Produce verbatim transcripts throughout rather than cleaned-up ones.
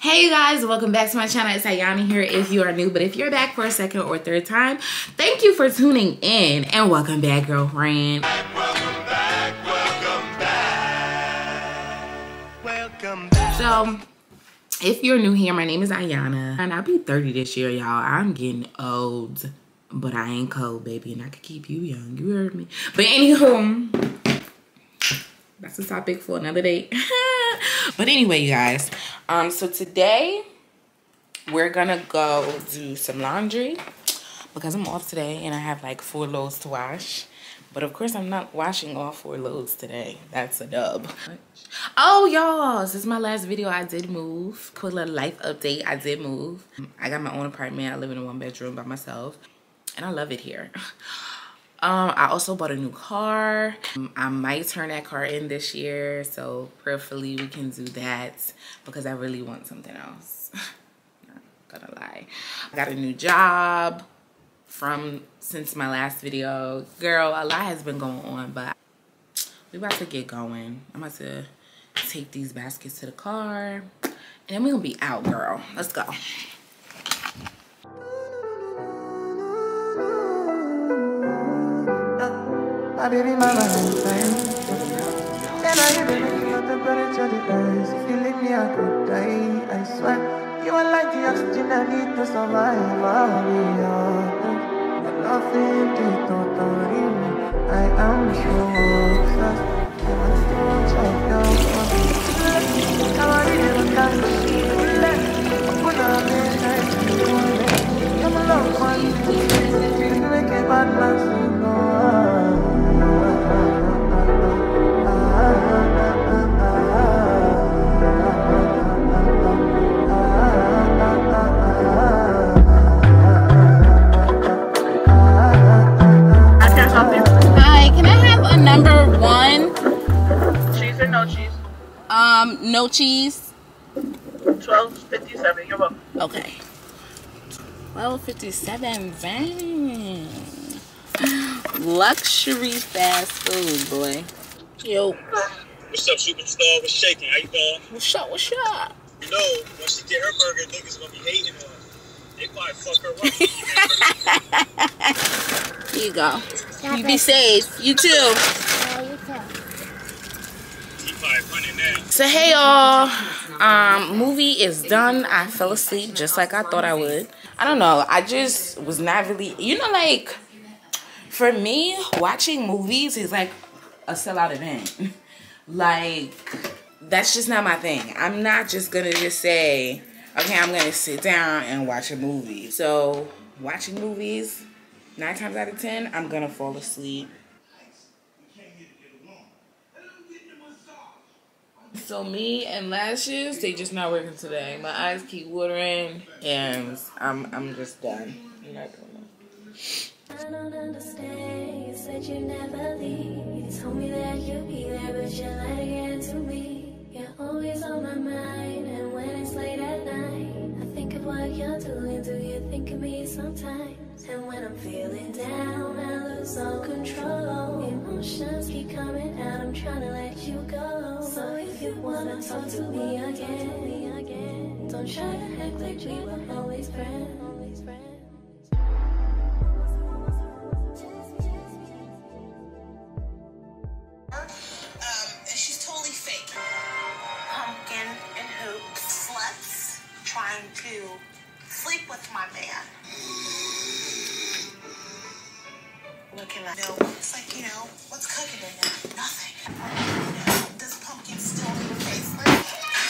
Hey you guys, welcome back to my channel. It's Ayana here if you are new, but if you're back for a second or third time, thank you for tuning in and welcome back, girlfriend. Welcome back, welcome back, welcome back. So, if you're new here, my name is Ayana and I'll be thirty this year, y'all. I'm getting old, but I ain't cold, baby, and I can keep you young. You heard me. But anywho, that's a topic for another day. But anyway, you guys, um so today we're gonna go do some laundry because I'm off today and I have like four loads to wash. But of course I'm not washing all four loads today. That's a dub. Oh y'all, this is my last video. I did move. Quick little life update. I did move. I got my own apartment. I live in a one bedroom by myself and I love it here. Um, I also bought a new car. Um, I might turn that car in this year, so prayerfully we can do that because I really want something else. Not gonna lie. I got a new job from since my last video. Girl, a lot has been going on, but we about to get going. I'm about to take these baskets to the car and then we're gonna be out, girl. Let's go. My baby mama and time. Then I hear baby your temperature declines. If you leave me I could die, I swear. You are like the oxygen I need to survive. I'll be your your loving the totally. I am so obsessed. I want to check your body. Come on, you never can. Let open up and come along, one. You make a bad man sing. Hi, can I have a number one? Cheese or no cheese? Um, no cheese. twelve fifty-seven. You're welcome. Okay. twelve fifty-seven. Bang. Luxury fast food, boy. Yo. What's up, superstar? What's shaking? How you doing? What's up? What's up? You know, once she get her burger, niggas gonna be hating on her. They probably fuck her up. Here you go. You be safe. You too. He probably running now. So hey y'all, um, movie is done. I fell asleep just like I thought I would. I don't know. I just was not really, you know, like for me, watching movies is like a sellout event. Like that's just not my thing. I'm not just gonna just say, okay, I'm gonna sit down and watch a movie. So watching movies, nine times out of ten, I'm gonna fall asleep. So me and lashes, they just not working today. My eyes keep watering and I'm I'm just done. I'm not doing that. I don't understand. You said you never leave. You told me that you'd be there, but you're lying to me. You're always on my mind, and when it's late at night, I think of what you're doing. Do you think of me sometimes? And when I'm feeling down, I lose all control. Emotions keep coming out. I'm trying to let you go. So if you wanna talk to me again, don't try to act like we were always friends. Always friends. Trying to sleep with my man. Looking at no, it's like, you know, what's cooking in there? Nothing. You know, this pumpkin still in your face. Like,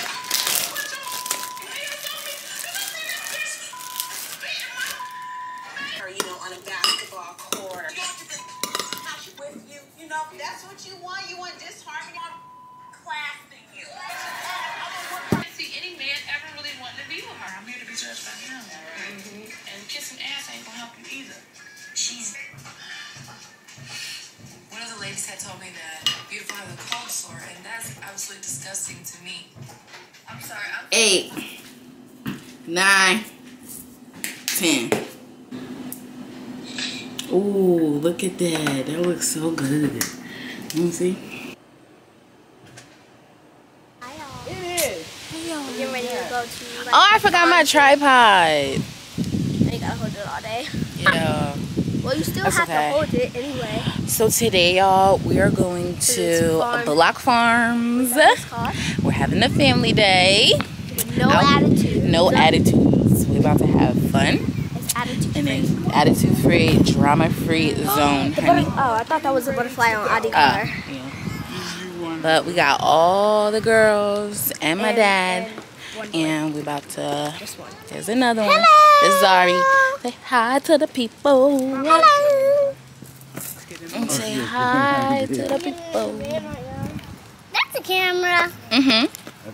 or, you know, on a basketball court. With you, you know, that's what you want. You want disharmony. I'm classing you. Any man ever really wanting to be with her. I'm here to be judged by him. Mm-hmm. And kissing ass ain't gonna help you either. She's. One of the ladies had told me that beautiful has a cold sore, and that's absolutely disgusting to me. I'm sorry. I'm Eight, nine, ten. Ooh, look at that. That looks so good. Let me see. It is. Hey, y'all. Getting ready to to go to. Like, Oh, I forgot my tripod. And you gotta hold it all day. Yeah. Well, you still That's have okay. to hold it anyway. So today, y'all, we are going To to this farm. Block Farms. That's called. We're having a family day. With no Oh, attitude. No attitudes. We're about to have fun. It's attitude And free. then attitude free, drama free zone, The honey. butter- oh, I thought that was a butterfly on Adi Ah, car. yeah. But we got all the girls and my And- dad. and one boy. And we about to. Just one. There's another one. It's Zari. Say hi to the people. Hello. And say hi to the people. That's a camera. Mm-hmm.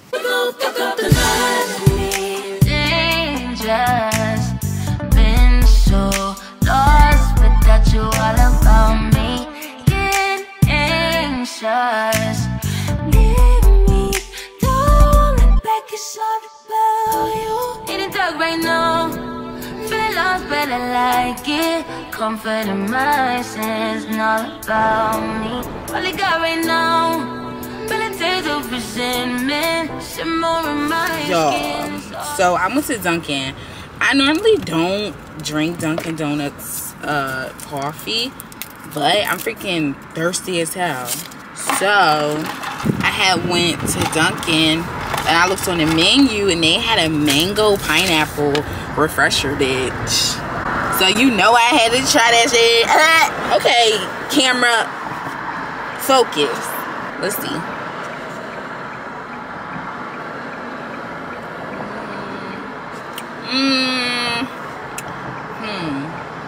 Dangerous, been so lost without you all around me. Get anxious, leave me. Don't look back, it's all about you. In the dark right now, feeling lost, but I like it. Comfort in my sense, not about me. All I got right now. Of resentment, some more in my Y'all, skin. so I went to Dunkin'. I normally don't drink Dunkin' Donuts uh, coffee, but I'm freaking thirsty as hell. So I had went to Dunkin' and I looked on the menu and they had a mango pineapple refresher, bitch. So you know I had to try that shit. Ah, okay, camera, focus. Let's see. Mm. Hmm.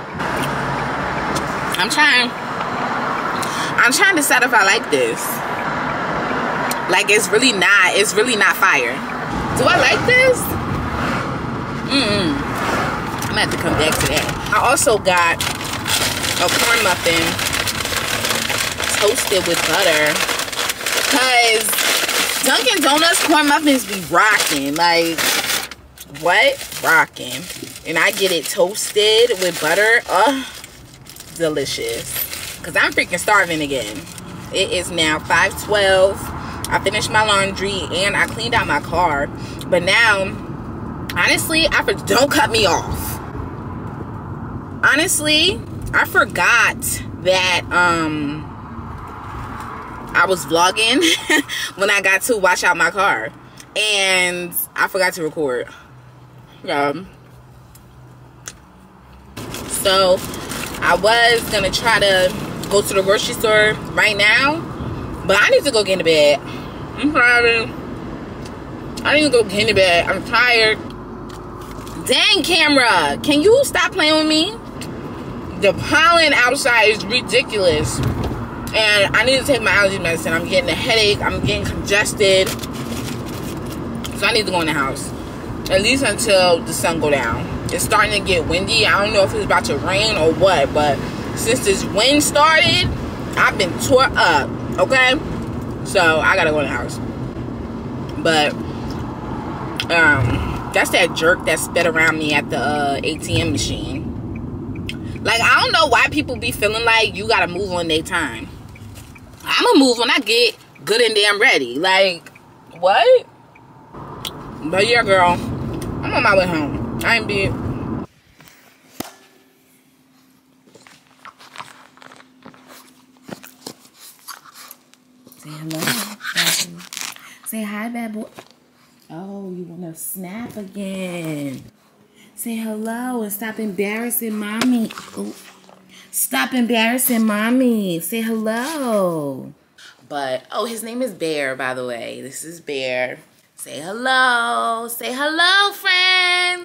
I'm trying. I'm trying to decide if I like this. Like it's really not. It's really not fire. Do I like this? Mm. I'm gonna have to come back to that. I also got a corn muffin toasted with butter, cause Dunkin' Donuts corn muffins be rocking. Like. What? Rocking. And I get it toasted with butter. Oh, delicious. Because I'm freaking starving again. It is now five twelve. I finished my laundry and I cleaned out my car. But now, honestly, I for don't cut me off. Honestly, I forgot that um I was vlogging when I got to wash out my car. And I forgot to record. Um, so I was gonna try to go to the grocery store right now, but I need to go get into bed. I'm tired. I need to go get into bed. I'm tired. Dang, camera, can you stop playing with me? The pollen outside is ridiculous, and I need to take my allergy medicine. I'm getting a headache. I'm getting congested, so I need to go in the house. At least until the sun go down. It's starting to get windy. I don't know if it's about to rain or what, but since this wind started, I've been tore up, okay? So I gotta go in the house. But um, that's that jerk that sped around me at the uh, A T M machine. Like, I don't know why people be feeling like you gotta move on their time. I'ma move when I get good and damn ready. Like, what? But yeah, girl, I'm on my way home. I ain't be. Say hello, bad boy. Say hi, bad boy. Oh, you wanna snap again? Say hello and stop embarrassing mommy. Oh, stop embarrassing mommy. Say hello. But oh, his name is Bear, by the way. This is Bear. Say hello. Say hello, friend.